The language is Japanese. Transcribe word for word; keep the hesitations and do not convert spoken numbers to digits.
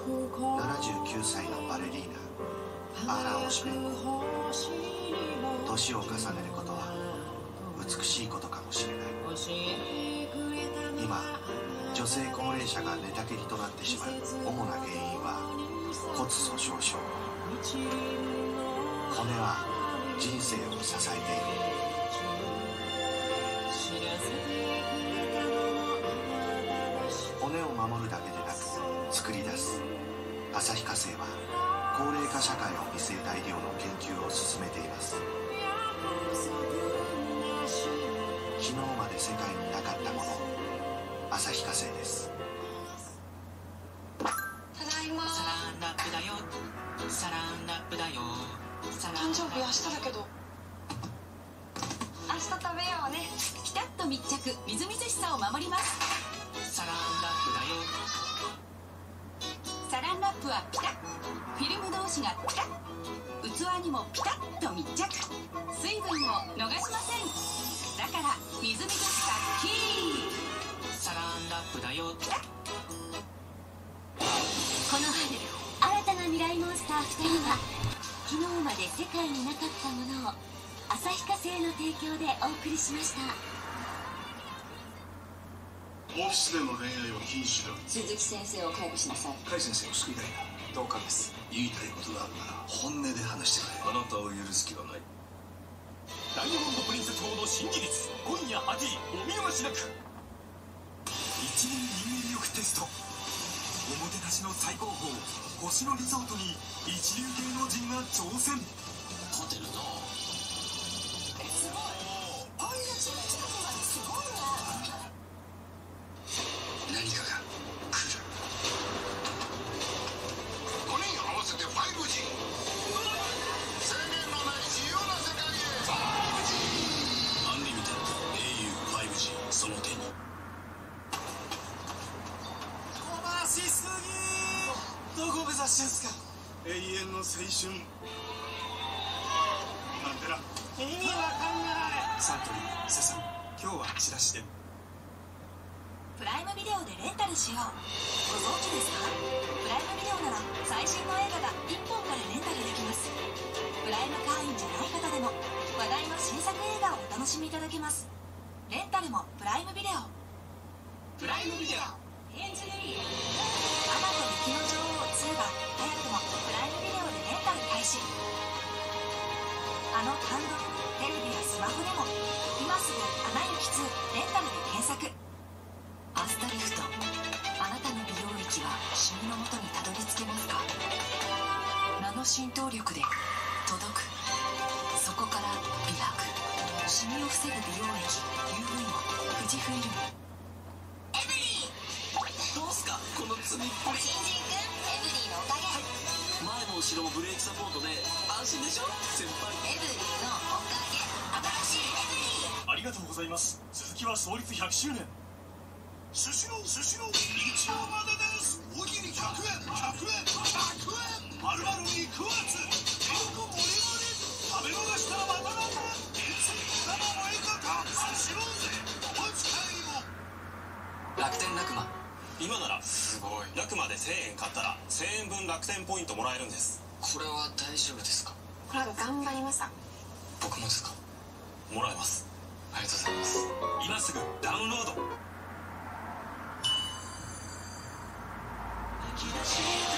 ななじゅうきゅうさいのバレリーナアーラン・オシメンコ。年を重ねることは美しいことかもしれない。今女性高齢者が寝たきりとなってしまう主な原因は骨粗しょう症。骨は人生を支えている。骨を守るだけでなく作り出す。旭化成は高齢化社会を見据えた医療の研究を進めています。昨日まで世界になかったもの、旭化成です。 ただいま。サランラップだよ、サランラップだよ。誕生日明日だけど明日食べようね。 ピタッと密着、みずみずしさを守ります。 サランラップだよ。 サランラップはピタッ、フィルム同士がピタッ、器にもピタッと密着、水分を逃しません。だからみずみずしさキープ。 サランラップだよ。 ピタッ。 この春新たな未来モンスターふたりは昨日まで世界になかったものを旭化成の提供でお送りしました。 オフィスでの恋愛は禁止だ。 鈴木先生を介護しなさい。 甲斐先生を救いたいな。同感です。言いたいことがあるなら本音で話してくれ。あなたを許す気はない。 ダイヤモンドプリンセス号の新技術、今夜はちじお見逃しなく。一年人間力テスト。おもてなしの最高峰星野リゾートに一流芸能人が挑戦。 ホテルのすごい。こんな近くまですごいね。 何かが来る。ごにん合わせて ファイブジー。 制限のない自由な世界へ ファイブジー。 アンリミテッド エーユーファイブジー その手に。 飛ばしすぎ。どこ目指してんすか。 永遠の青春なんてな。 意味わかんない。サントリーセサミン、今日はチラシで。 プライムビデオでレンタルしよう。ご存知ですか？プライムビデオなら最新の映画がいっぽんからレンタルできます。プライム会員じゃない方でも話題の新作映画をお楽しみいただけます。レンタルもプライムビデオ。 プライムビデオ。 エンジニアアナと雪の女王ツーが早くもプライムビデオでレンタル開始。あの感動、テレビやスマホでも今すぐ「アナ雪ツー」レンタルで検索。 アスタリフト、あなたの美容液はシミの元にたどり着けますか？ナノ浸透力で届く。そこから美白、シミを防ぐ美容液 ユーブイ も富士フイルム。 エブリー。どうすかこの罪っぷり。 新人くん、エブリーのおかげ。 前も後ろもブレーキサポートで安心でしょ先輩。 エブリーのおかげ。新しいエブリー。 ありがとうございます。鈴木は創立ひゃくしゅうねん。 スシロースシロー日曜までです。大喜利ひゃくえんひゃくえんひゃくえん。まるまる肉厚てんこ盛り盛り。食べ逃したらまたなんだ。月下の燃え方スシローぜ。お持ち帰りも。 楽天ラクマ。 今ならすごい。ラクマでせんえん買ったらせんえんぶん楽天ポイントもらえるんです。 これは大丈夫ですか？ これは頑張りました。 僕もですか？ もらえます。 ありがとうございます。 今すぐダウンロード。 引き出し